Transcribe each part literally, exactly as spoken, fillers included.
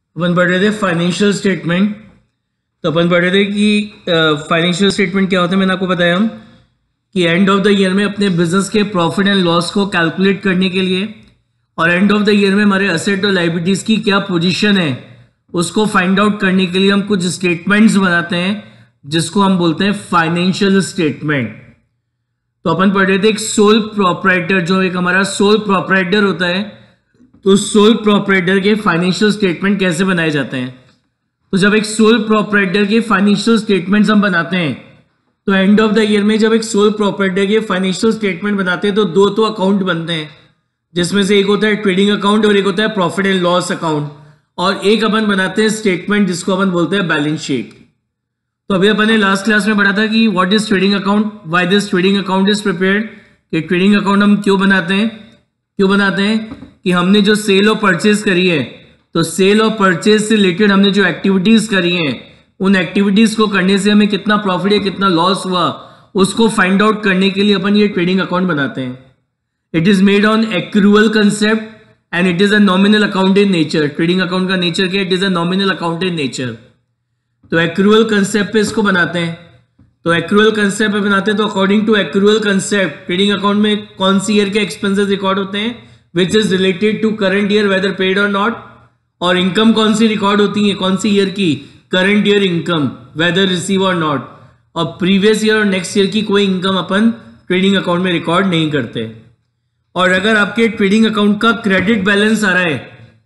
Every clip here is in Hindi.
अपन पढ़ रहे थे फाइनेंशियल स्टेटमेंट। तो अपन पढ़ रहे थे कि फाइनेंशियल स्टेटमेंट क्या होता है। मैंने आपको बताया हम कि एंड ऑफ द ईयर में अपने बिजनेस के प्रॉफिट एंड लॉस को कैलकुलेट करने के लिए और एंड ऑफ द ईयर में हमारे असेट और लायबिलिटीज की क्या पोजीशन है उसको फाइंड आउट करने के लिए हम कुछ स्टेटमेंट्स बनाते हैं जिसको हम बोलते हैं फाइनेंशियल स्टेटमेंट। तो अपन पढ़ रहे थे एक सोल प्रोप्राइटर, जो एक हमारा सोल प्रोप्राइटर होता है, तो सोल प्रोप्राइटर के फाइनेंशियल स्टेटमेंट कैसे बनाए जाते हैं। तो जब एक सोल प्रोप्राइटर के फाइनेंशियल स्टेटमेंट्स हम बनाते हैं तो एंड ऑफ द ईयर में जब एक सोल प्रोप्राइटर के फाइनेंशियल स्टेटमेंट बनाते हैं तो दो तो अकाउंट बनते हैं, जिसमें से एक होता है ट्रेडिंग अकाउंट और एक होता है प्रॉफिट एंड लॉस अकाउंट, और एक अपन बनाते हैं स्टेटमेंट जिसको अपन बोलते हैं बैलेंस शीट। तो अभी अपन ने लास्ट क्लास में पढ़ा था कि what is trading account, why this trading account is prepared, कि ट्रेडिंग अकाउंट हम क्यों बनाते हैं क्यों बनाते हैं कि हमने जो सेल और परचेज करी है, तो सेल और परचेज से रिलेटेड हमने जो एक्टिविटीज करी हैं उन एक्टिविटीज को करने से हमें कितना प्रॉफिट या कितना लॉस हुआ उसको फाइंड आउट करने के लिए अपन ये ट्रेडिंग अकाउंट बनाते हैं। It is made on accrual concept and it is a nominal account in nature. Trading account का नेचर क्या है? It is a nominal account in nature. तो एक्रूअल कंसेप्ट पे इसको बनाते हैं। तो एक्रूअल कंसेप्ट पे बनाते हैं तो according to accrual concept trading account में कौन सी ईयर के एक्सपेंसेस रिकॉर्ड होते हैं which is related to current year whether paid और नॉट, और इनकम कौन सी रिकॉर्ड होती है कौन सी ईयर की, current year income whether receive और नॉट, और प्रीवियस ईयर और नेक्स्ट ईयर की कोई इनकम अपन ट्रेडिंग अकाउंट में रिकॉर्ड नहीं करते। और अगर आपके ट्रेडिंग अकाउंट का क्रेडिट बैलेंस आ रहा है,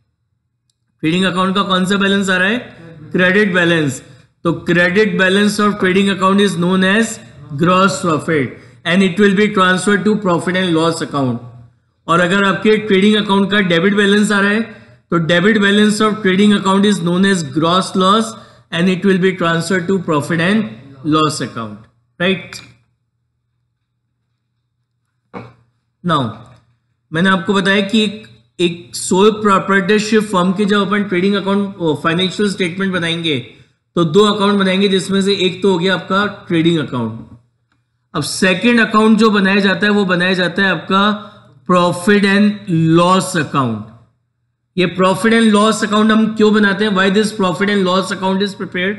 ट्रेडिंग अकाउंट का कौन सा बैलेंस आ रहा है? Credit balance. तो credit balance of trading account is known as gross profit and it will be transfer to profit and loss account. और अगर आपके ट्रेडिंग अकाउंट का डेबिट बैलेंस आ रहा है तो debit balance of trading account is known as gross loss and it will be transfer to profit and loss account, right. Now मैंने आपको बताया कि एक, एक सोल प्रोप्राइटरशिप फर्म के जब अपन ट्रेडिंग अकाउंट फाइनेंशियल स्टेटमेंट बनाएंगे तो दो अकाउंट बनाएंगे, जिसमें से एक तो हो गया आपका ट्रेडिंग अकाउंट। अब सेकंड अकाउंट जो बनाया जाता है वो बनाया जाता है आपका प्रॉफिट एंड लॉस अकाउंट। ये प्रॉफिट एंड लॉस अकाउंट हम क्यों बनाते हैं? Why this profit and loss account is prepared.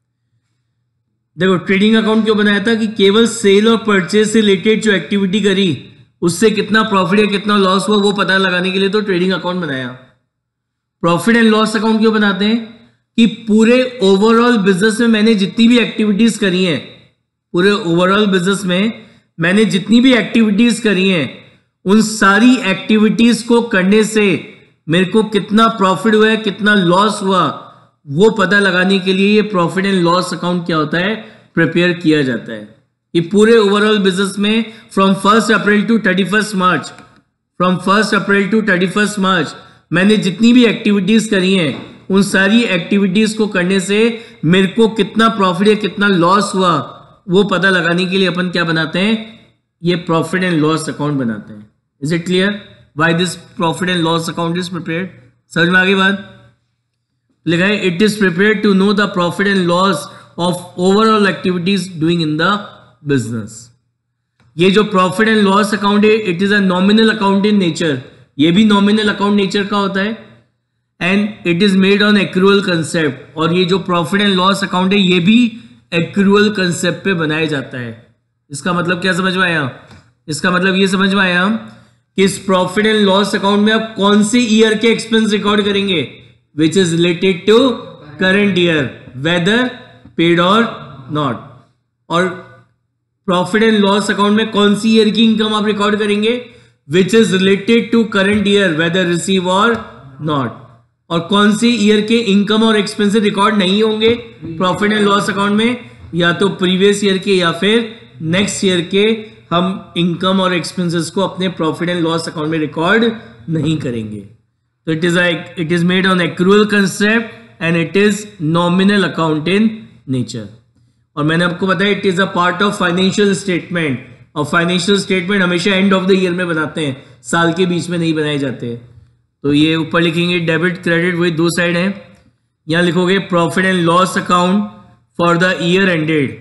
देखो ट्रेडिंग अकाउंट क्यों बनाया था कि केवल सेल और परचेज से रिलेटेड जो एक्टिविटी करी उससे कितना प्रॉफिट या कितना लॉस हुआ वो पता लगाने के लिए तो ट्रेडिंग अकाउंट बनाया। प्रॉफिट एंड लॉस अकाउंट क्यों बनाते हैं कि पूरे ओवरऑल बिजनेस में मैंने जितनी भी एक्टिविटीज करी हैं, पूरे ओवरऑल बिजनेस में मैंने जितनी भी एक्टिविटीज करी हैं उन सारी एक्टिविटीज को करने से मेरे को कितना प्रॉफिट हुआ है कितना लॉस हुआ वो पता लगाने के लिए ये प्रॉफिट एंड लॉस अकाउंट क्या होता है? प्रिपेयर किया जाता है। ये पूरे ओवरऑल बिजनेस में from first April to thirty first March from first April to thirty first March मैंने जितनी भी एक्टिविटीज करी हैं उन सारी एक्टिविटीज को करने से मेरे को कितना प्रॉफिट या कितना लॉस हुआ वो पता लगाने के लिए अपन क्या बनाते हैं? ये प्रॉफिट एंड लॉस अकाउंट बनाते हैं। Is it clear why this profit and loss account is prepared? समझ में आ गई बात? लिखा है it is prepared to know the profit and loss of overall activities doing in the business. ये जो प्रॉफिट एंड लॉस अकाउंट है it is a nominal account in nature. ये भी नॉमिनल अकाउंट नेचर का होता है and it is made on accrual concept. और ये जो प्रॉफिट एंड लॉस अकाउंट है ये भी एक्रूअल कंसेप्ट पे बनाया जाता है। इसका मतलब क्या समझ में आया? इसका मतलब ये समझ में आया कि इस प्रॉफिट एंड लॉस अकाउंट में आप कौन से ईयर के एक्सपेंस रिकॉर्ड करेंगे which is related to current year whether paid और नॉट, और प्रॉफिट एंड लॉस अकाउंट में कौन सी ईयर की इनकम आप रिकॉर्ड करेंगे which is related to current year whether receive और नॉट, और कौन सी ईयर के इनकम और एक्सपेंसेस रिकॉर्ड नहीं होंगे प्रॉफिट एंड लॉस अकाउंट में, या तो प्रीवियस ईयर के या फिर नेक्स्ट ईयर के हम इनकम और एक्सपेंसेस को अपने प्रॉफिट एंड लॉस अकाउंट में रिकॉर्ड नहीं करेंगे। तो it is it is made on accrual concept and it is nominal account in nature. और मैंने आपको बताया it is a part of financial statement, और फाइनेंशियल स्टेटमेंट हमेशा एंड ऑफ द ईयर में बनाते हैं, साल के बीच में नहीं बनाए जाते। तो ये ऊपर लिखेंगे डेबिट क्रेडिट वही दो साइड है। यहां लिखोगे profit and loss account for the year ended,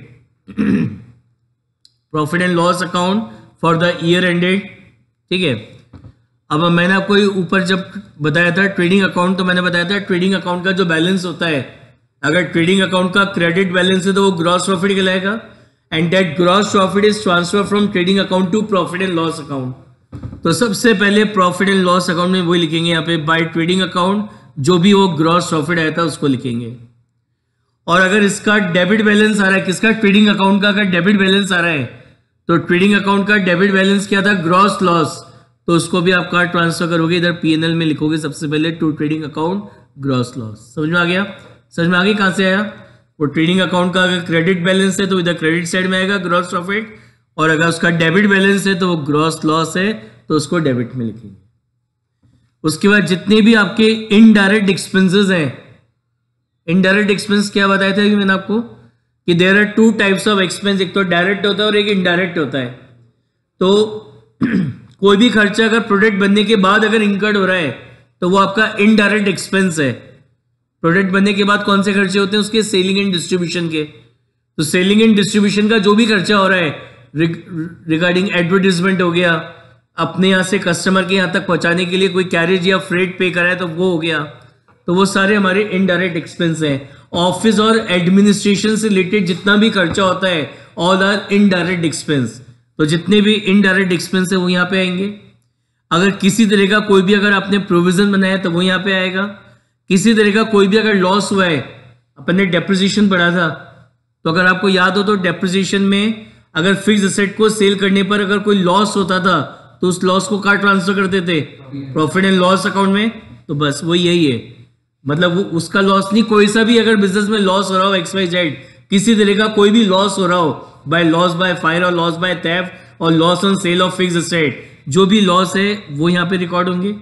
profit and loss account for the year ended, ठीक है। अब मैंने आपको ऊपर जब बताया था ट्रेडिंग अकाउंट, तो मैंने बताया था ट्रेडिंग अकाउंट का जो बैलेंस होता है, अगर ट्रेडिंग अकाउंट का क्रेडिट बैलेंस है तो वो ग्रॉस प्रॉफिट कहलाएगा, and that gross profit is transfer from trading account to profit and loss account. तो सबसे पहले प्रॉफिट एंड लॉस अकाउंट में वही लिखेंगे यहाँ पे, बाय ट्रेडिंग अकाउंट जो भी वो ग्रॉस प्रॉफिट आया था उसको लिखेंगे। और अगर इसका डेबिट बैलेंस आ रहा है, किसका, ट्रेडिंग अकाउंट का अगर डेबिट बैलेंस आ रहा है, तो ट्रेडिंग अकाउंट का डेबिट बैलेंस क्या था, ग्रॉस लॉस, तो उसको भी आप कार्ड ट्रांसफर करोगे, इधर पीएनएल में लिखोगे सबसे पहले to trading account gross loss. समझ में आ गया? समझ में आ गई कहां से आया? वो ट्रेडिंग अकाउंट का अगर क्रेडिट बैलेंस है तो इधर क्रेडिट साइड में आएगा ग्रॉस प्रॉफिट, और अगर उसका डेबिट बैलेंस है तो वो ग्रॉस लॉस है तो उसको डेबिट में लिखेंगे। उसके बाद जितने भी आपके इनडायरेक्ट एक्सपेंसेस हैं, इनडायरेक्ट एक्सपेंस क्या बताया था मैंने आपको कि there are two types of expense, एक तो डायरेक्ट होता है और एक इनडायरेक्ट होता है। तो कोई भी खर्चा अगर प्रोडक्ट बनने के बाद अगर इंकर्ड हो रहा है तो वो आपका इनडायरेक्ट एक्सपेंस है। प्रोडक्ट बनने के बाद कौन से खर्चे होते हैं उसके, सेलिंग एंड डिस्ट्रीब्यूशन के। तो सेलिंग एंड डिस्ट्रीब्यूशन का जो भी खर्चा हो रहा है रिगार्डिंग एडवर्टीजमेंट हो गया, अपने यहां से कस्टमर के यहां तक पहुंचाने के लिए कोई कैरेज या फ्रेट पे करा है तो वो हो गया, तो वो सारे हमारे इनडायरेक्ट एक्सपेंस हैं। ऑफिस और एडमिनिस्ट्रेशन से रिलेटेड जितना भी खर्चा होता है ऑल आर इनडायरेक्ट एक्सपेंस। तो जितने भी इनडायरेक्ट एक्सपेंस है वो यहाँ पे आएंगे। अगर किसी तरह का कोई भी अगर आपने प्रोविजन बनाया तो वो यहाँ पे आएगा। किसी तरह का कोई भी अगर लॉस हुआ है, अपन ने डेप्रिसिएशन पढ़ा था, तो अगर आपको याद हो तो डेप्रिसिएशन में अगर फिक्स एसेट को सेल करने पर अगर कोई लॉस होता था तो उस लॉस को कहाँ ट्रांसफर करते थे, प्रॉफिट एंड लॉस अकाउंट में। तो बस वो यही है, मतलब वो उसका लॉस नहीं, कोई सा भी अगर बिजनेस में लॉस हो रहा हो एक्स वाई जेड, किसी तरह का कोई भी लॉस हो रहा हो, बाय लॉस बाय फायर और लॉस बाय थेफ्ट और loss on sale of fix asset, जो भी लॉस है वो यहाँ पे रिकॉर्ड होंगे।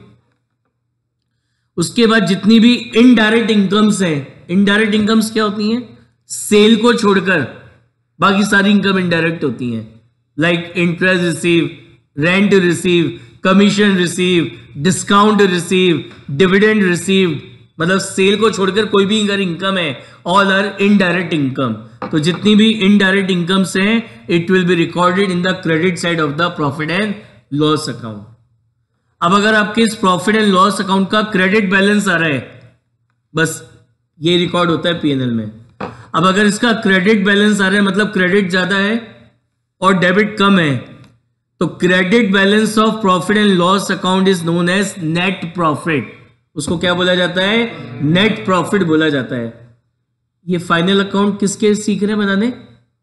उसके बाद जितनी भी इनडायरेक्ट इनकम्स हैं, इनडायरेक्ट इनकम्स क्या होती हैं, सेल को छोड़कर बाकी सारी इनकम इनडायरेक्ट होती हैं, like interest receive, rent receive, commission receive, discount receive, dividend receive, मतलब सेल को छोड़कर कोई भी अगर इनकम है ऑल आर इनडायरेक्ट इनकम। तो जितनी भी इनडायरेक्ट इनकम्स हैं it will be recorded in the credit side of the profit and loss account. अब अगर आपके इस प्रॉफिट एंड लॉस अकाउंट का क्रेडिट बैलेंस आ रहा है, बस ये रिकॉर्ड होता है पीएनएल में। अब अगर इसका क्रेडिट बैलेंस आ रहा है मतलब क्रेडिट ज्यादा है और डेबिट कम है, तो credit balance of profit and loss account is known as net profit. उसको क्या बोला जाता है, नेट प्रॉफिट बोला जाता है। ये फाइनल अकाउंट किसके सीख रहे हैं बताने,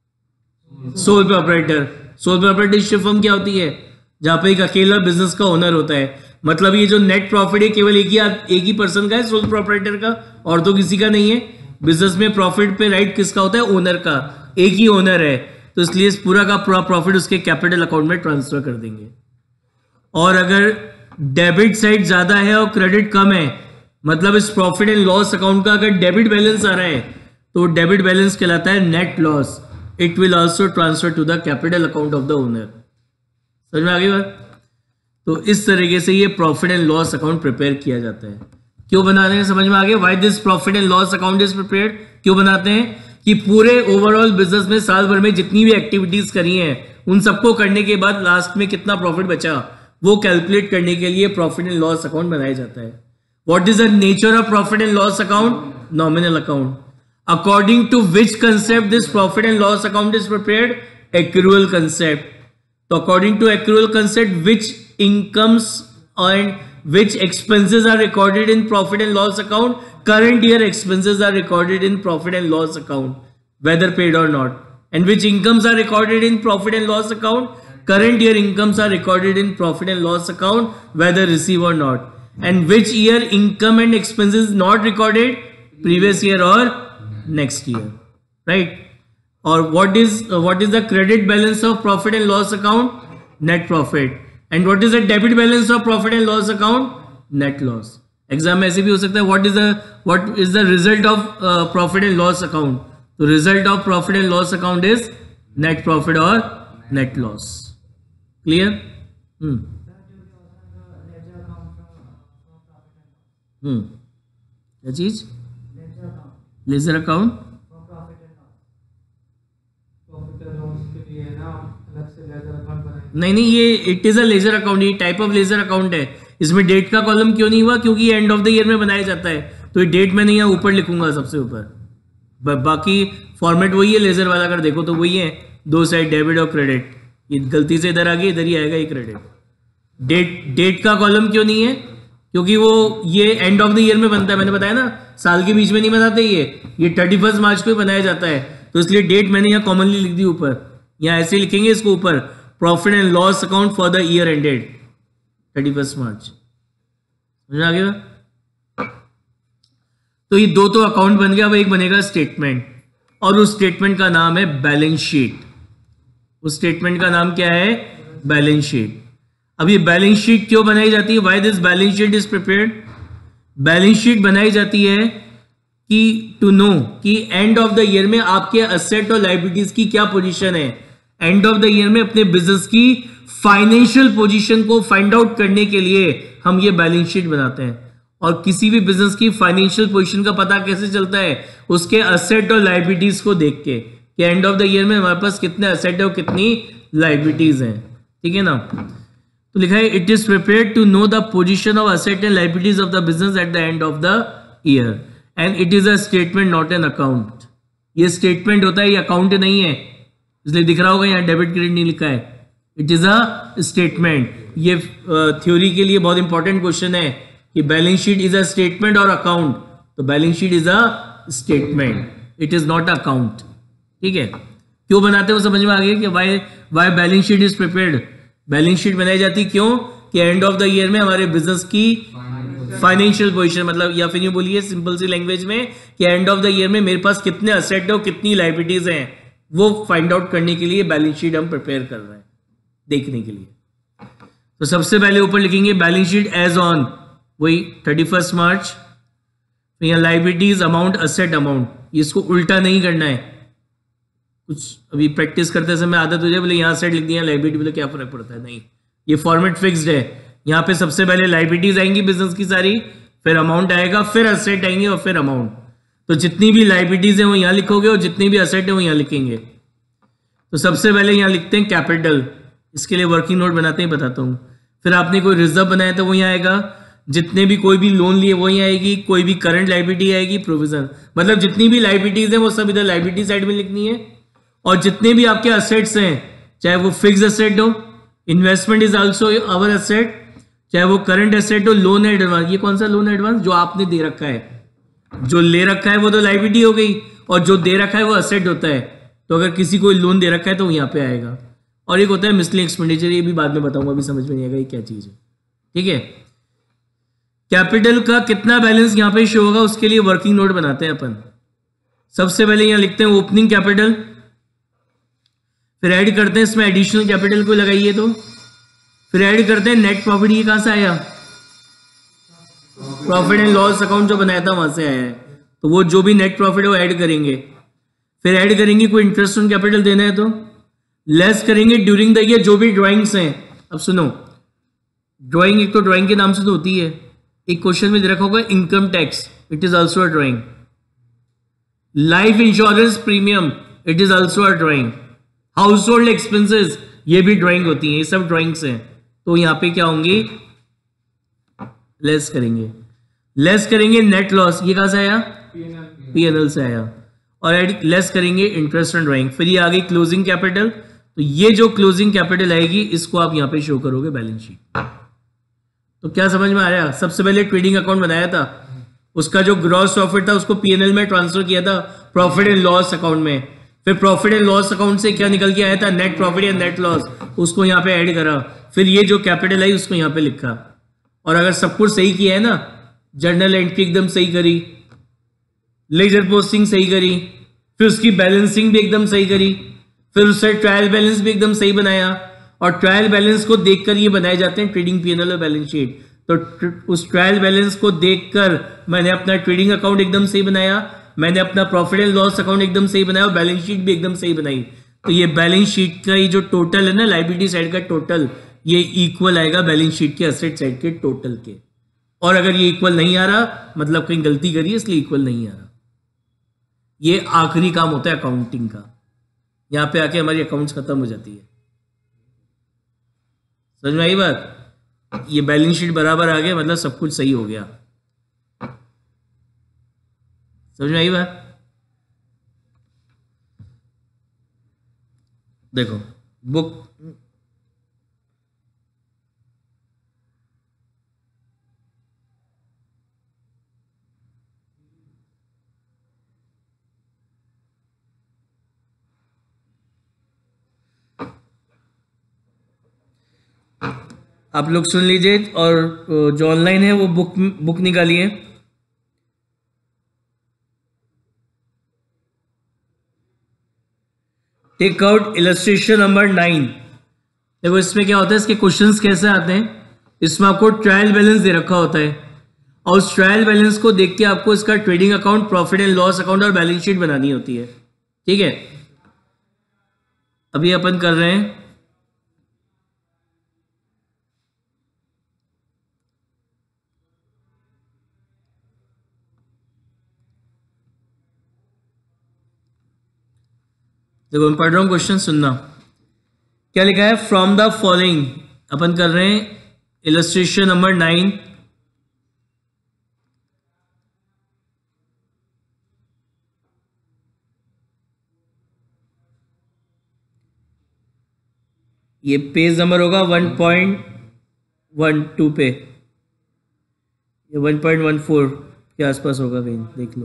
sole proprietor. Sole proprietorship firm क्या होती है, जहां पे एक अकेला बिजनेस का ओनर होता है। मतलब ये जो नेट प्रॉफिट है केवल एक ही एक ही पर्सन का है, सोल प्रोप्राइटर का, और तो किसी का नहीं है। बिजनेस में प्रॉफिट पे राइट किसका होता है, ओनर का, एक ही ओनर है, तो इसलिए इस पूरा का पूरा प्रॉफिट उसके कैपिटल अकाउंट में ट्रांसफर कर देंगे। और अगर डेबिट साइड ज्यादा है और क्रेडिट कम है, मतलब इस प्रॉफिट एंड लॉस अकाउंट का अगर डेबिट बैलेंस आ रहा है तो डेबिट बैलेंस कहलाता है net loss. It will also transfer to the capital account of the owner. समझ में आ गई बात? तो इस तरीके से ये profit and loss account prepare किया जाता है। क्यों बनाते हैं, समझ में आ गया, why this profit and loss account is prepared. क्यों बनाते हैं कि पूरे ओवरऑल बिजनेस में साल भर में जितनी भी एक्टिविटीज करी हैं उन सबको करने के बाद लास्ट में कितना प्रॉफिट बचा वो कैलकुलेट करने के लिए प्रॉफिट एंड लॉस अकाउंट बनाया जाता है। What is the nature of profit and loss account, nominal account. According to which concept this profit and loss account is prepared, accrual concept. तो according to accrual concept which incomes and which expenses are recorded in profit and loss account, current year expenses are recorded in profit and loss account whether paid or not, and which incomes are recorded in profit and loss account, current year incomes are recorded in profit and loss account whether received or not, and which year income and expenses not recorded, previous year or next year, right? Or what is uh, what is the credit balance of profit and loss account, net profit, and what is the debit balance of profit and loss account, net loss। Exam में ऐसे भी हो सकता है what is the what is the result of profit and loss account, तो result of profit and loss account is net profit और net loss. Clear? Hmm hmm क्या चीज, लेजर अकाउंट, नहीं नहीं ये it is a ledger account, ये टाइप ऑफ लेजर अकाउंट है। इसमें डेट का कॉलम क्यों नहीं हुआ? क्योंकि एंड ऑफ द ईयर में बनाया जाता है, तो ये डेट मैंने यहाँ ऊपर लिखूंगा सबसे ऊपर। बाकी फॉर्मेट वही है, लेजर वाला अगर देखो तो वही है, दो साइड डेबिट और क्रेडिट। ये गलती से इधर आ गई, इधर ही आएगा ये क्रेडिट। डेट डेट का कॉलम क्यों नहीं है? क्योंकि वो ये एंड ऑफ द ईयर में बनता है, मैंने बताया ना, साल के बीच में नहीं बनाते ये ये थर्टी फर्स्ट मार्च को बनाया जाता है, तो इसलिए डेट मैंने यहाँ कॉमनली लिख दी ऊपर। यहाँ ऐसे लिखेंगे इसको ऊपर, profit and loss account for the year ended thirty first March. समझ आ गया? तो ये दो तो अकाउंट बन गया, अब एक बनेगा स्टेटमेंट, और उस स्टेटमेंट का नाम है बैलेंस शीट। उस स्टेटमेंट का नाम क्या है? Balance sheet. अब ये बैलेंस शीट क्यों बनाई जाती है? Why this balance sheet is prepared? Balance sheet बनाई जाती है कि टू नो कि एंड ऑफ द ईयर में आपके असेट और लायबिलिटीज की क्या पोजीशन है। एंड ऑफ द ईयर में अपने बिजनेस की फाइनेंशियल पोजीशन को फाइंड आउट करने के लिए हम ये बैलेंस शीट बनाते हैं। और किसी भी बिजनेस की फाइनेंशियल पोजीशन का पता कैसे चलता है? उसके असेट और लायबिलिटीज को देख के, कि एंड ऑफ द ईयर में हमारे पास कितने असेट है और कितनी लायबिलिटीज हैं। ठीक है ना? तो लिखा है it is prepared to know the position of asset and liabilities of the business at the end of the year, and it is a statement not an account. ये स्टेटमेंट होता है, ये अकाउंट नहीं है, इसलिए दिख रहा होगा यहाँ डेबिट क्रेडिट नहीं लिखा है, इट इज अ स्टेटमेंट। ये थ्योरी के लिए बहुत इंपॉर्टेंट क्वेश्चन है कि balance sheet is a statement और अकाउंट, तो balance sheet is a statement, it is not account. ठीक है? क्यों बनाते हो समझ में आ गया कि why why balance sheet is prepared. Balance sheet बनाई जाती क्यों? कि एंड ऑफ द ईयर में हमारे बिजनेस की फाइनेंशियल पोजीशन, मतलब या फिर यूं बोलिए सिंपल सी लैंग्वेज में कि एंड ऑफ द ईयर में मेरे पास कितने असेट है और कितनी लायबिलिटीज हैं, वो फाइंड आउट करने के लिए बैलेंस शीट हम प्रिपेयर कर रहे हैं, देखने के लिए। तो सबसे पहले ऊपर लिखेंगे बैलेंस शीट एज ऑन, वही थर्टी फर्स्ट मार्च। यहाँ लायबिलिटीज अमाउंट असेट अमाउंट, इसको उल्टा नहीं करना है। कुछ अभी प्रैक्टिस करते समय आदत हो जाए, बोले यहाँ सेट लिख दिया लायबिलिटी, बोले क्या फर्क पड़ता है? नहीं, ये फॉर्मेट फिक्स्ड है। यहाँ पे सबसे पहले लायबिलिटीज आएंगी बिजनेस की सारी, फिर अमाउंट आएगा, फिर असेट आएंगे और फिर अमाउंट। तो जितनी भी लायबिलिटीज है वो यहाँ लिखोगे और जितनी भी असेट है वो यहाँ लिखेंगे। तो सबसे पहले यहाँ लिखते हैं कैपिटल, इसके लिए वर्किंग नोट बनाते हैं, बताता हूँ। फिर आपने कोई रिजर्व बनाया तो वो यहाँ आएगा, जितने भी कोई भी लोन लिए वो यहाँ आएगी, कोई भी करंट लायबिलिटी आएगी, प्रोविजन, मतलब जितनी भी लायबिलिटीज है वो सब इधर लायबिलिटी साइड में लिखनी है। और जितने भी आपके असेट्स हैं, चाहे वो फिक्स असेट हो, investment is also our asset, चाहे वो करंट एसेट हो, लोन एडवांस, ये कौन सा लोन एडवांस? जो आपने दे रखा है, जो ले रखा है वो तो लायबिलिटी हो गई, और जो दे रखा है वो असेट होता है। तो अगर किसी को लोन दे रखा है तो यहाँ पे आएगा। और एक होता है मिसलिंग एक्सपेंडिचर, ये भी बाद में बताऊंगा, अभी समझ में नहीं आएगा ये क्या चीज है। ठीक है? कैपिटल का कितना बैलेंस यहाँ पे शो होगा, उसके लिए वर्किंग नोट बनाते हैं अपन। सबसे पहले यहाँ लिखते हैं ओपनिंग कैपिटल, फिर ऐड करते हैं इसमें एडिशनल कैपिटल को लगाइए, तो फिर ऐड करते हैं नेट प्रॉफिट। ये कहां से आया? प्रॉफिट एंड लॉस अकाउंट जो बनाया था वहां से आया है, तो वो जो भी नेट प्रॉफिट है वो ऐड करेंगे। फिर ऐड करेंगे कोई इंटरेस्ट ऑन कैपिटल देना है तो लेस करेंगे ड्यूरिंग द ईयर, जो भी ड्राइंग्स हैं। अब सुनो, ड्राइंग एक तो ड्राइंग के नाम से तो होती है, एक क्वेश्चन में दे रखा होगा income tax, it is also a drawing. Life insurance premium, it is also a drawing. Household expenses, ये भी ड्राइंग होती है, ये सब ड्राइंग्स हैं। तो यहाँ पे क्या होंगी? लेस करेंगे, लेस करेंगे नेट लॉस, ये कहां से आया? पीएनएल से आया। और एड लेस करेंगे इंटरेस्ट ऑन ड्राइंग। फिर ये आ गई क्लोजिंग कैपिटल, तो ये जो क्लोजिंग कैपिटल आएगी इसको आप यहाँ पे शो करोगे बैलेंस शीट। तो क्या समझ में आ रहा है? सबसे पहले ट्रेडिंग अकाउंट बनाया था, उसका जो ग्रॉस प्रॉफिट था उसको पीएनएल में ट्रांसफर किया था प्रॉफिट एंड लॉस अकाउंट में। फिर प्रॉफिट एंड लॉस अकाउंट से क्या निकल के आया था? Net profit and net loss, उसको यहाँ पे ऐड करा। फिर ये जो कैपिटल आई उसको यहाँ पे लिखा। और अगर सब कुछ सही किया है ना, जर्नल एंट्री एकदम सही करी, लेजर पोस्टिंग सही करी, फिर उसकी बैलेंसिंग भी एकदम सही करी, फिर उससे ट्रायल बैलेंस भी एकदम सही बनाया, और ट्रायल बैलेंस को देखकर ये बनाए जाते हैं ट्रेडिंग पीएनएल और बैलेंस शीट। तो उस ट्रायल बैलेंस को देखकर मैंने अपना ट्रेडिंग अकाउंट एकदम सही बनाया, मैंने अपना प्रॉफिट एंड लॉस अकाउंट एकदम सही बनाया और बैलेंस शीट भी एकदम सही बनाई। तो ये बैलेंस शीट का ये जो टोटल है ना, लायबिलिटी साइड का टोटल, ये इक्वल आएगा बैलेंस शीट के असेट साइड के टोटल के। और अगर ये इक्वल नहीं आ रहा, मतलब कहीं गलती करी है इसलिए इक्वल नहीं आ रहा। ये आखिरी काम होता है अकाउंटिंग का, यहां पे आके हमारी अकाउंट्स खत्म हो जाती है। समझ में आई बात? ये बैलेंस शीट बराबर आ गया, मतलब सब कुछ सही हो गया। समझ में आई बात? देखो बुक आप लोग सुन लीजिए, और जो ऑनलाइन है वो बुक बुक निकालिए। Take out illustration number nine. देखो इसमें क्या होता है, इसके क्वेश्चंस कैसे आते हैं। इसमें आपको ट्रायल बैलेंस दे रखा होता है, और उस ट्रायल बैलेंस को देख के आपको इसका trading account, profit and loss account और बैलेंस शीट बनानी होती है। ठीक है, अभी अपन कर रहे हैं देखो मैं पढ़ रहा हूं क्वेश्चन, सुनना। क्या लिखा है, फ्रॉम द फॉलोइंग, अपन कर रहे हैं इलस्ट्रेशन नंबर नाइन। ये पेज नंबर होगा वन पॉइंट वन टू पे, ये वन पॉइंट वन फोर के आसपास होगा, कहीं देख लो।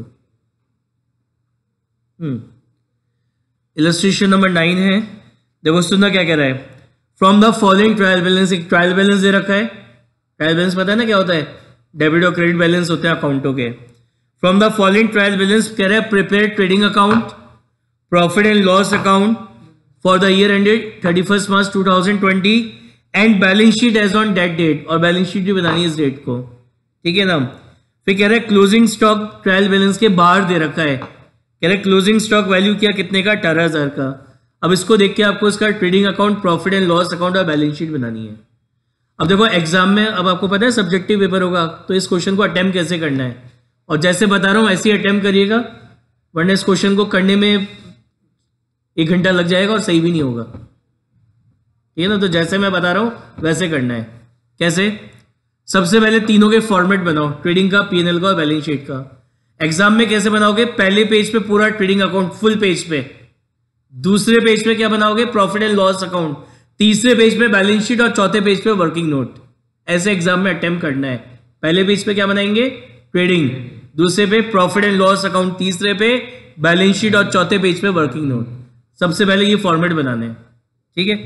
हम्म इलस्ट्रेशन नंबर नाइन है। देखो सुनना क्या कह रहा है, from the following trial balance. एक ट्रायल बैलेंस दे रखा है। ट्रायल बैलेंस पता है ना क्या होता है, डेबिट और क्रेडिट बैलेंस होते हैं अकाउंटों के। From the following trial balance कह रहा है, prepare trading account, profit and loss account for the year ended thirty first March two thousand twenty and balance sheet as on date date, और बैलेंस शीट भी बनानी है इस डेट को। ठीक है ना। फिर कह रहा है क्लोजिंग स्टॉक ट्रायल बैलेंस के बाहर दे रखा है, कह रहे क्लोजिंग स्टॉक वैल्यू क्या, कितने का, अठारह हजार का। अब इसको देख के आपको इसका trading account, profit and loss account और बैलेंस शीट बनानी है। अब देखो एग्जाम में, अब आपको पता है सब्जेक्टिव पेपर होगा, तो इस क्वेश्चन को अटेम्प्ट कैसे करना है, और जैसे बता रहा हूं ऐसे ही अटेम्प्ट करिएगा, वरना इस क्वेश्चन को करने में एक घंटा लग जाएगा और सही भी नहीं होगा। ठीक है ना। तो जैसे मैं बता रहा हूं वैसे करना है। कैसे, सबसे पहले तीनों के फॉर्मेट बनाओ, ट्रेडिंग का, पीएनएल का और बैलेंस शीट का। एग्जाम में कैसे बनाओगे, पहले पेज पे पूरा ट्रेडिंग अकाउंट फुल पेज पे, दूसरे पेज पे क्या बनाओगे, प्रॉफिट एंड लॉस अकाउंट, तीसरे पेज पे बैलेंस शीट और चौथे पेज पे वर्किंग नोट। ऐसे एग्जाम में अटेम्प्ट करना है। पहले पेज पे क्या बनाएंगे, ट्रेडिंग, दूसरे पे प्रॉफिट एंड लॉस अकाउंट, तीसरे पे बैलेंस शीट और चौथे पेज पे वर्किंग नोट। सबसे पहले ये फॉर्मेट बनाने हैं। ठीक है।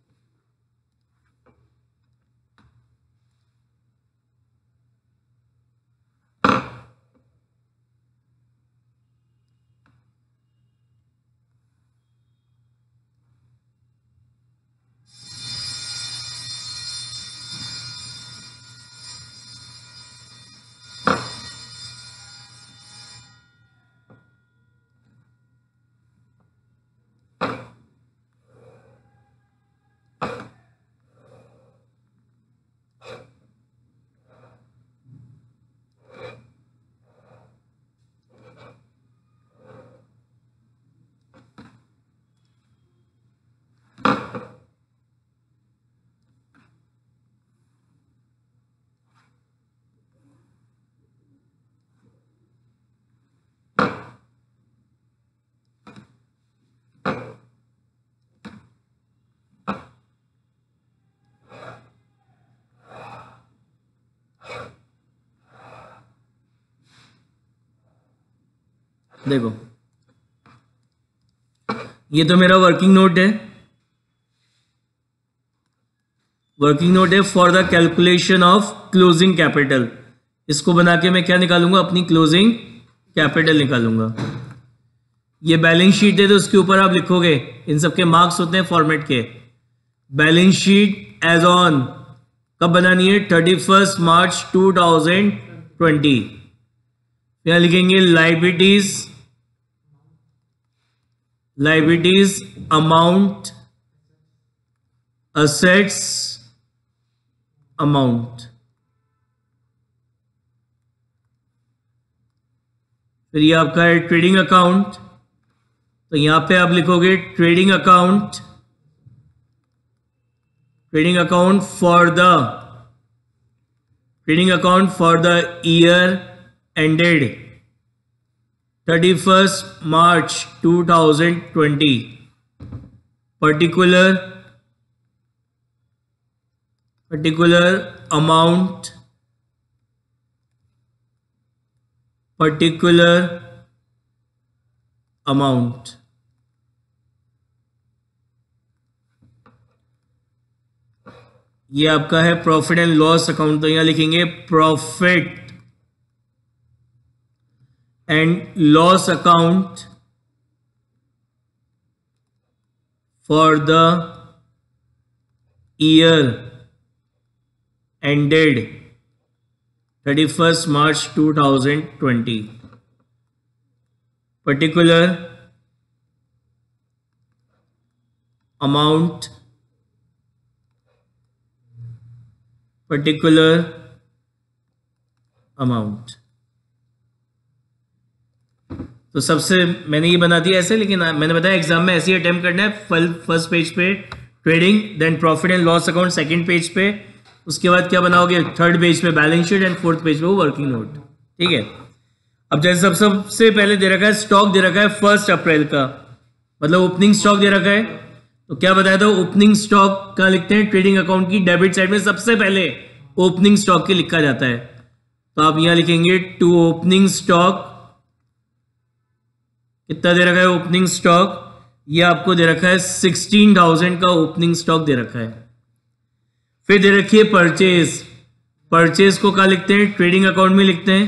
देखो ये तो मेरा वर्किंग नोट है, वर्किंग नोट है for the calculation of closing capital. इसको बना के मैं क्या निकालूंगा, अपनी क्लोजिंग कैपिटल निकालूंगा। ये बैलेंस शीट है, तो उसके ऊपर आप लिखोगे, इन सबके मार्क्स होते हैं फॉर्मेट के। बैलेंस शीट एज ऑन कब बनानी है, thirty first March two thousand twenty. यहां लिखेंगे liabilities, liabilities amount, assets amount. फिर ये आपका है ट्रेडिंग अकाउंट, तो यहां पे आप लिखोगे trading account, trading account for the trading account for the year ended thirty-first March twenty twenty. Particular particular amount particular amount ये आपका है प्रॉफिट एंड लॉस अकाउंट, तो यहां लिखेंगे profit and loss account for the year ended thirty-first March twenty twenty. Particular amount particular amount तो सबसे मैंने ये बना दिया ऐसे, लेकिन मैंने बताया एग्जाम में ऐसे ही अटेम्प्ट करना है। फर्स्ट पेज पे trading, then profit and loss account second page पे, उसके बाद क्या बनाओगे थर्ड पेज पे balance sheet and fourth page पे वो वर्किंग नोट। ठीक है, अब जैसे सब सबसे पहले दे रखा है स्टॉक दे रखा है फर्स्ट अप्रैल का, मतलब ओपनिंग स्टॉक दे रखा है, तो क्या बताया था ओपनिंग स्टॉक का लिखते हैं ट्रेडिंग अकाउंट की डेबिट साइड में सबसे पहले ओपनिंग स्टॉक के लिखा जाता है। तो आप यहां लिखेंगे टू ओपनिंग स्टॉक, कितना दे रखा है ओपनिंग स्टॉक, ये आपको दे रखा है सिक्सटीन थाउजेंड का ओपनिंग स्टॉक दे रखा है। फिर दे रखी है परचेज, परचेज को क्या लिखते हैं ट्रेडिंग अकाउंट में लिखते हैं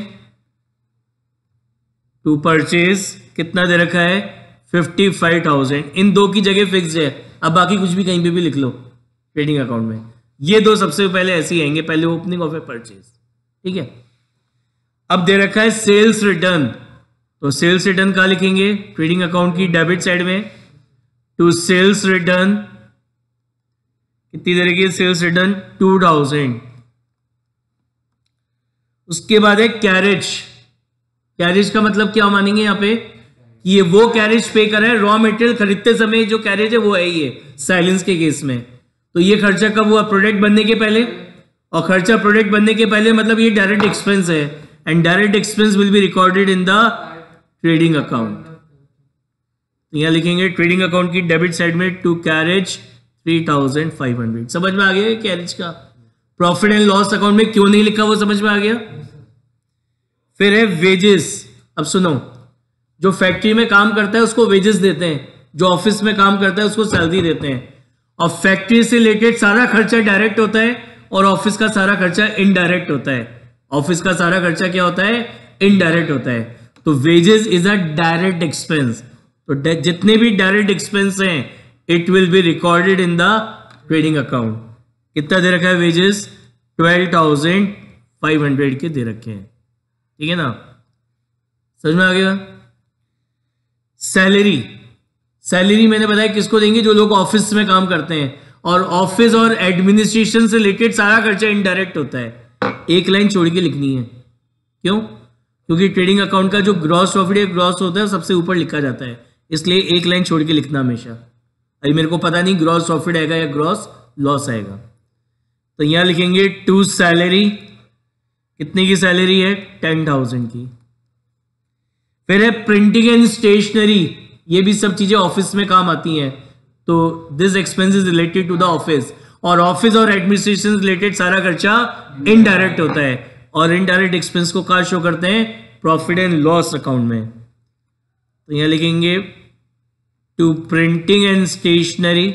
टू परचेज, कितना दे रखा है फिफ्टी फाइव थाउजेंड। इन दो की जगह फिक्स है, अब बाकी कुछ भी कहीं पे भी लिख लो ट्रेडिंग अकाउंट में, ये दो सबसे पहले ऐसे ही आएंगे, पहले ओपनिंग और फिर परचेज। ठीक है, अब दे रखा है सेल्स रिटर्न, तो सेल्स रिटर्न कहाँ लिखेंगे ट्रेडिंग अकाउंट की डेबिट साइड में टू सेल्स रिटर्न, कितनी दे रखी है सेल्स रिटर्न टू थाउजेंड। उसके बाद है कैरेज, कैरेज का मतलब क्या मानेंगे यहाँ पे कि ये वो कैरेज पे कर रहा है रॉ मटेरियल खरीदते समय, जो कैरेज है वो है ये साइलेंस के केस में। तो ये खर्चा कब हुआ प्रोडक्ट बनने के पहले, और खर्चा प्रोडक्ट बनने के पहले मतलब ये डायरेक्ट एक्सपेंस है, and direct expense will be recorded in the trading account. तो यहां लिखेंगे ट्रेडिंग अकाउंट की डेबिट साइड में to carriage three thousand five hundred. समझ में आ गया कैरेज का। प्रॉफिट एंड लॉस अकाउंट में क्यों नहीं लिखा वो समझ में आ गया। फिर है वेजेस, अब सुनो, जो फैक्ट्री में काम करता है उसको वेजेस देते हैं, जो ऑफिस में काम करता है उसको सैलरी देते हैं, और फैक्ट्री से रिलेटेड सारा खर्चा डायरेक्ट होता है और ऑफिस का सारा खर्चा इनडायरेक्ट होता है। ऑफिस का सारा खर्चा क्या होता है इनडायरेक्ट होता है। तो wages is a direct expense, तो जितने भी डायरेक्ट एक्सपेंस हैं it will be recorded in the trading account. कितना दे रखा है wages twelve thousand five hundred के दे रखे हैं। ठीक है ना, समझ में आ गया। सैलरी, सैलरी मैंने बताया किसको देंगे जो लोग ऑफिस में काम करते हैं, और ऑफिस और एडमिनिस्ट्रेशन से रिलेटेड सारा खर्चा इनडायरेक्ट होता है। एक लाइन छोड़ के लिखनी है, क्यों, क्योंकि ट्रेडिंग अकाउंट का जो ग्रॉस प्रॉफिट या ग्रॉस होता है सबसे ऊपर लिखा जाता है, इसलिए एक लाइन छोड़ के लिखना हमेशा। अभी मेरे को पता नहीं ग्रॉस प्रॉफिट आएगा या ग्रॉस लॉस आएगा, तो यहां लिखेंगे टू सैलरी, कितने की सैलरी है टेन थाउजेंड की। फिर है प्रिंटिंग एंड स्टेशनरी, ये भी सब चीजें ऑफिस में काम आती हैं, तो this expense is related to the office, और ऑफिस और एडमिनिस्ट्रेशन रिलेटेड सारा खर्चा इनडायरेक्ट होता है, और इनडायरेक्ट एक्सपेंस को कहां शो करते हैं प्रॉफिट एंड लॉस अकाउंट में। तो यहां लिखेंगे टू प्रिंटिंग एंड स्टेशनरी,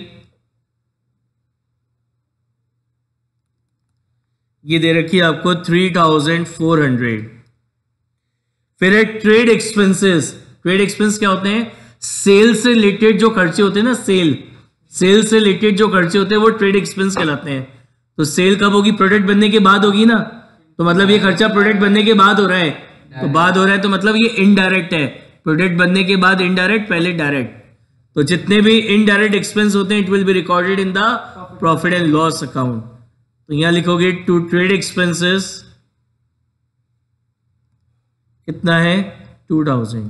ये दे रखी है आपको थ्री थाउजेंड फोर हंड्रेड। फिर है ट्रेड एक्सपेंसेस, ट्रेड एक्सपेंस क्या होते हैं सेल से रिलेटेड जो खर्चे होते हैं ना, सेल सेल से रिलेटेड जो खर्चे होते हैं वो ट्रेड एक्सपेंस कहलाते हैं। तो सेल कब होगी प्रोडक्ट बनने के बाद होगी ना, तो मतलब ये खर्चा प्रोडक्ट बनने के बाद हो रहा है, तो बाद हो रहा है तो मतलब ये इनडायरेक्ट है, प्रोडक्ट बनने के बाद इनडायरेक्ट पहले डायरेक्ट। तो जितने भी इनडायरेक्ट एक्सपेंस होते हैं it will be recorded in the profit and loss account. तो यहां लिखोगे टू ट्रेड एक्सपेंसेस, कितना है टू थाउजेंड।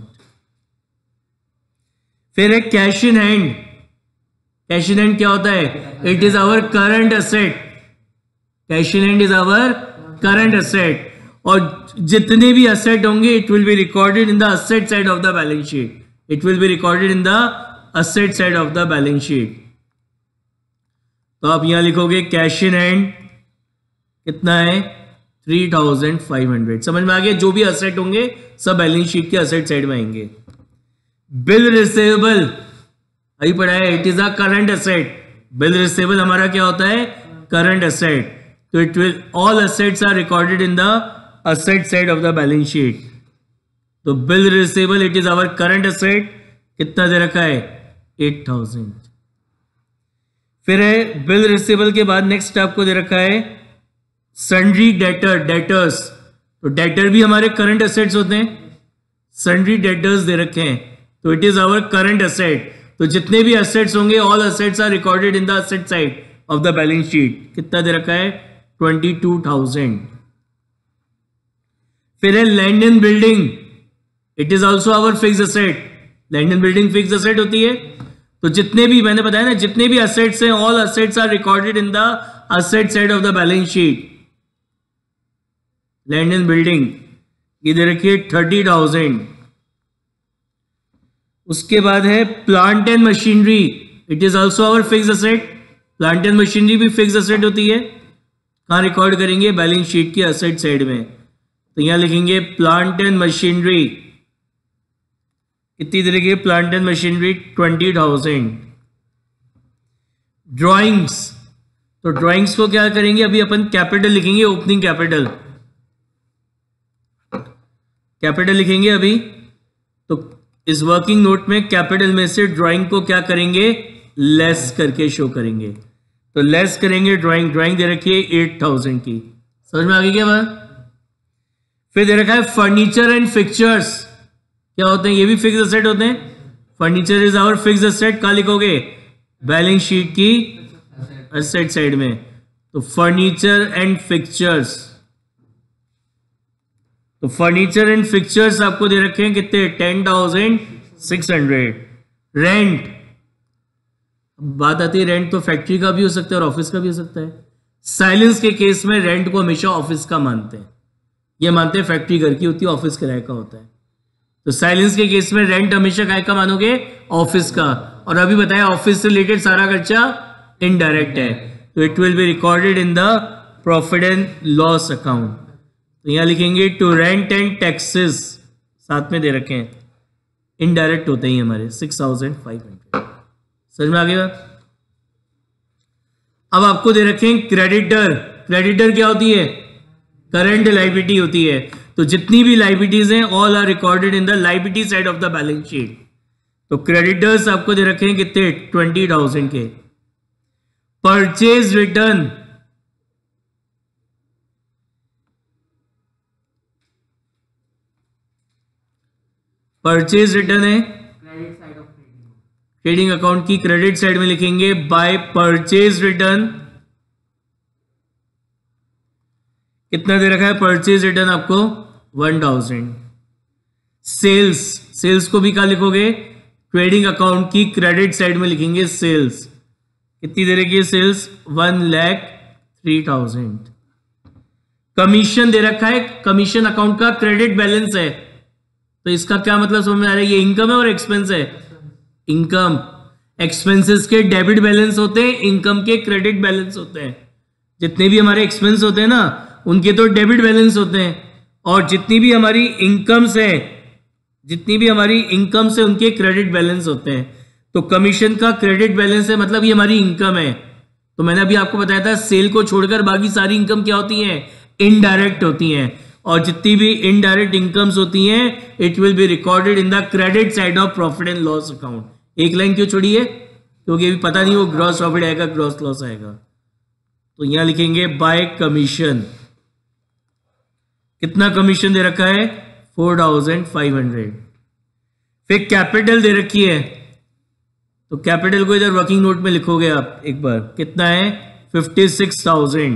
फिर है cash in hand, cash in hand क्या होता है it is our current asset, cash in hand is our current asset, और जितने भी एसेट होंगे it will be recorded in the asset side of the balance sheet, it will be recorded in the asset side of the balance sheet. तो आप यहां लिखोगे कैश इन हैंड कितना है थ्री थाउजेंड फाइव हंड्रेड। समझ में आ गया, जो भी एसेट होंगे सब बैलेंस शीट के एसेट साइड में आएंगे। बिल रिसीवेबल अभी पढ़ा है, it is a current asset. Bill receivable हमारा क्या होता है, करंट एसेट। तो it will all assets are recorded in the asset side of the balance sheet. तो bill receivable it is our current asset, कितना दे रखा है एट थाउजेंड। फिर है बिल रिसीवेबल के बाद नेक्स्ट आपको दे रखा है सन्ड्री डेटर, डेटर्स। तो डेटर भी हमारे करंट एसेट्स होते हैं, सन्ड्री डेटर्स दे रखे हैं, तो it is our current asset. तो जितने भी एसेट्स होंगे all assets are recorded in the asset side of the balance sheet. कितना दे रखा है ट्वेंटी टू थाउजेंड। फिर है land and building, it is also our fix asset. Land and building fix asset होती है। तो जितने भी मैंने बताया ना, जितने भी एसेट्स हैं all assets are recorded in the asset side of the balance sheet. Land and building ये दे रखिए थर्टी थाउजेंड। उसके बाद है plant and machinery, it is also our fix asset. Plant and machinery भी फिक्स एसेट होती है। कहां रिकॉर्ड करेंगे, बैलेंस शीट की एसेट साइड में। तो यहां लिखेंगे प्लांट एंड मशीनरी कितनी तरह की, plant and machinery twenty thousand. Drawings, तो ड्राइंग्स को क्या करेंगे, अभी अपन कैपिटल लिखेंगे, ओपनिंग कैपिटल कैपिटल लिखेंगे अभी। तो इस वर्किंग नोट में कैपिटल में से ड्राइंग को क्या करेंगे, लेस करके शो करेंगे। तो लेस करेंगे ड्राइंग, ड्राइंग दे रखी है एट थाउजेंड की। समझ में आ गई क्या बात। फिर दे रखा है फर्नीचर एंड फिक्चर्स, क्या होते हैं, ये भी फिक्स एसेट होते हैं। Furniture is our fix asset, कहां लिखोगे, बैलेंस शीट की एसेट साइड में। तो फर्नीचर एंड फिक्चर्स, तो फर्नीचर एंड फिक्चर्स आपको दे रखे हैं कितने, ten thousand six hundred. Rent, बात आती है रेंट तो फैक्ट्री का भी हो सकता है और ऑफिस का भी हो सकता है। साइलेंस के केस में रेंट को हमेशा ऑफिस का मानते हैं, ये मानते हैं फैक्ट्री घर की होती है, ऑफिस किराए का होता है। तो साइलेंस के केस में रेंट हमेशा काय का मानोगे, ऑफिस का। और अभी बताया ऑफिस से रिलेटेड सारा खर्चा इनडायरेक्ट है, तो it will be recorded in the profit and loss account. तो यहां लिखेंगे टू रेंट एंड टैक्सेस, साथ में दे रखे हैं, इनडायरेक्ट होते हैं हमारे सिक्स थाउजेंड फाइव हंड्रेड। समझ में आ गया। अब आपको दे रखे हैं क्रेडिटर। क्रेडिटर क्या होती है, करंट लाइबिलिटी होती है। तो जितनी भी लाइबिलिटीज हैं all are recorded in the liability side of the balance sheet. तो क्रेडिटर्स आपको दे रखे हैं कितने, ट्वेंटी थाउजेंड के। परचेज रिटर्न, परचेज रिटर्न है credit side of trading trading account की क्रेडिट साइड में लिखेंगे बाय परचेज रिटर्न। कितना दे रखा है परचेज रिटर्न आपको, वन थाउजेंड। सेल्स, सेल्स को भी क्या लिखोगे, ट्रेडिंग अकाउंट की क्रेडिट साइड में लिखेंगे सेल्स। कितनी दे रखी है sales, one lakh three thousand. Commission दे रखा है, कमीशन अकाउंट का क्रेडिट बैलेंस है। तो इसका क्या मतलब समझ में आ रहा है, ये इनकम है और एक्सपेंस है। इनकम, एक्सपेंसेस के डेबिट बैलेंस होते हैं, इनकम के क्रेडिट बैलेंस होते हैं। जितने भी हमारे एक्सपेंस होते हैं ना उनके तो डेबिट बैलेंस होते हैं, और जितनी भी हमारी इनकम्स है जितनी भी हमारी इनकम्स है उनके क्रेडिट बैलेंस होते हैं। तो कमीशन का क्रेडिट बैलेंस है, मतलब ये हमारी इनकम है। तो मैंने अभी आपको बताया था सेल को छोड़कर बाकी सारी इनकम क्या होती हैं, इनडायरेक्ट होती हैं। और जितनी भी इनडायरेक्ट इनकम्स होती हैं it will be recorded in the credit side of profit and loss account. एक लाइन क्यों छोड़ी है, क्योंकि अभी पता नहीं वो ग्रॉस प्रॉफिट आएगा ग्रॉस लॉस आएगा। तो यहां लिखेंगे बाय कमीशन। कितना कमीशन दे रखा है, फोर थाउजेंड फाइव हंड्रेड। फिर कैपिटल दे रखी है, तो कैपिटल को इधर वर्किंग नोट में लिखोगे आप एक बार, कितना है fifty six thousand.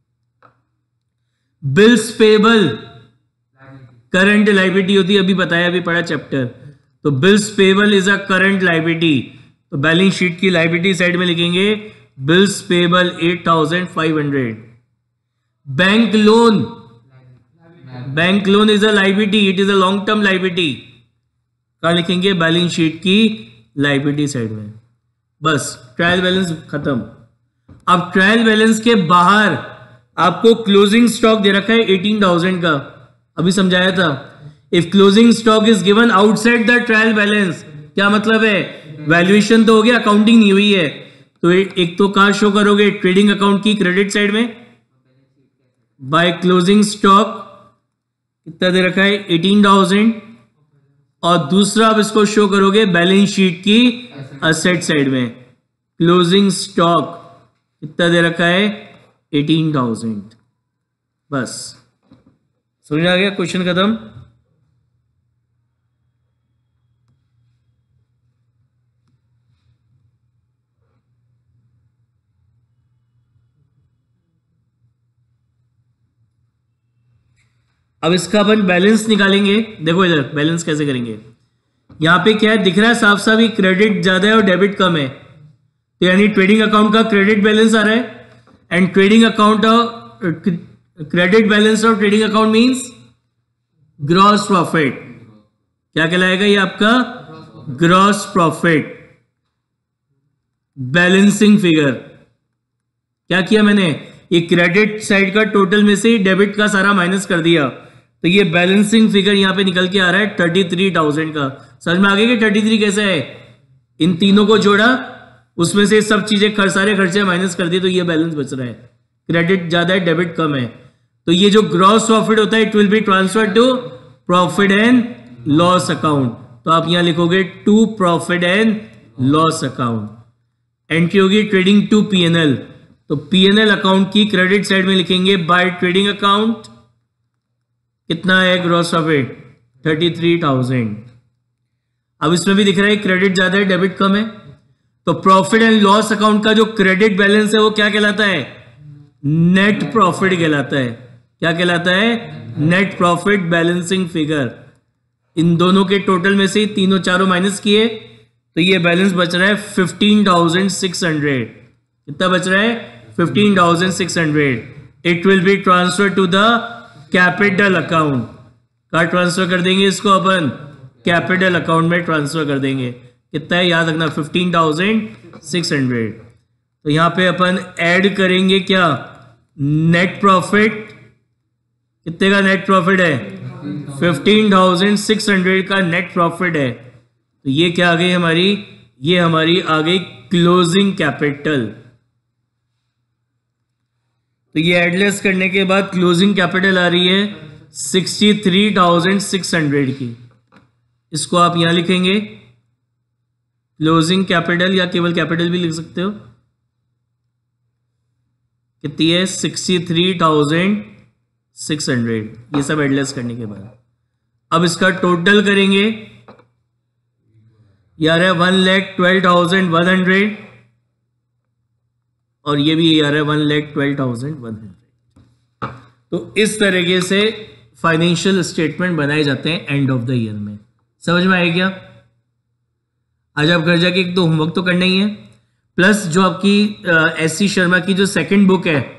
Bills payable current liability होती है, अभी बताया, अभी पढ़ा चैप्टर। तो bills payable is a current liability, तो बैलेंस शीट की लाइबिलिटी साइड में लिखेंगे bills payable eight thousand five hundred. Bank loan, bank loan is a liability, it is a long term liability. कहाँ लिखेंगे? बैलेंस शीट की लाइबिलिटी साइड में। बस ट्रायल बैलेंस खत्म। अब ट्रायल बैलेंस के बाहर आपको क्लोजिंग स्टॉक दे रखा है अठारह हज़ार का, अभी समझाया था। If closing stock is given outside the trial balance, क्या मतलब है? वैल्यूएशन तो हो गया, अकाउंटिंग नहीं हुई है, तो एक तो कहां शो करोगे? ट्रेडिंग अकाउंट की क्रेडिट साइड में बाय क्लोजिंग स्टॉक कितना दे रखा है? अठारह हज़ार। और दूसरा आप इसको शो करोगे बैलेंस शीट की असेट साइड में। क्लोजिंग स्टॉक कितना दे रखा है? अठारह हज़ार। बस समझ आ गया? क्वेश्चन खत्म। अब इसका अपन बैलेंस निकालेंगे। देखो इधर बैलेंस कैसे करेंगे। यहां पे क्या है दिख रहा है साफ साफ, क्रेडिट ज्यादा है और डेबिट कम है, तो यानी ट्रेडिंग अकाउंट का क्रेडिट बैलेंस आ रहा है। And trading account credit balance of trading account means gross profit. क्या कहलाएगा ये आपका? Gross profit. बैलेंसिंग फिगर क्या किया मैंने? ये क्रेडिट साइड का टोटल में से डेबिट का सारा माइनस कर दिया, तो ये बैलेंसिंग फिगर यहां पे निकल के आ रहा है थर्टी थ्री थाउजेंड का। समझ में आ गया कि थर्टी थ्री कैसे है? इन तीनों को जोड़ा, उसमें से सब चीजें खर, सारे खर्चे माइनस कर दिए, तो ये बैलेंस बच रहा है। क्रेडिट ज्यादा है, डेबिट कम है, तो ये जो ग्रॉस प्रॉफिट होता है it will be transfer to profit and loss account. तो आप यहां लिखोगे to profit and loss account. Entry होगी ट्रेडिंग टू पीएनएल, तो पीएनएल अकाउंट की क्रेडिट साइड में लिखेंगे बाय ट्रेडिंग अकाउंट कितना है gross profit? Thirty three thousand. अब इसमें भी दिख रहा है क्रेडिट ज्यादा है, डेबिट कम है, तो प्रॉफिट एंड लॉस अकाउंट का जो क्रेडिट बैलेंस है वो क्या कहलाता है? नेट प्रॉफिट कहलाता है। क्या कहलाता है? Net profit balancing figure. इन दोनों के टोटल में से तीनों चारों माइनस किए, तो ये बैलेंस बच रहा है फिफ्टीन थाउजेंड सिक्स हंड्रेड। कितना बच रहा है? Fifteen thousand six hundred. It will be transfer to the capital account. कहाँ ट्रांसफर कर देंगे इसको अपन? कैपिटल अकाउंट में ट्रांसफर कर देंगे। कितना है याद रखना? Fifteen thousand six hundred. तो यहां पे अपन ऐड करेंगे क्या? Net profit. कितने का नेट प्रॉफिट है? फिफ्टीन थाउजेंड सिक्स हंड्रेड का नेट प्रॉफिट है। तो ये क्या आ गई हमारी? ये हमारी आ गई क्लोजिंग कैपिटल। तो ये एडलेस करने के बाद क्लोजिंग कैपिटल आ रही है sixty three thousand six hundred की। इसको आप यहां लिखेंगे क्लोजिंग कैपिटल, या केवल कैपिटल भी लिख सकते हो। कितनी है? Sixty three thousand six hundred. ये सब एडलेस करने के बाद अब इसका टोटल करेंगे, यार है one lakh twelve thousand one hundred, और ये भी यार है one lakh twelve thousand one hundred. तो इस तरीके से फाइनेंशियल स्टेटमेंट बनाए जाते हैं एंड ऑफ द ईयर में। समझ में आया क्या? आज आप घर जाके एक तो होमवर्क तो करना ही है, प्लस जो आपकी एस सी शर्मा की जो सेकंड बुक है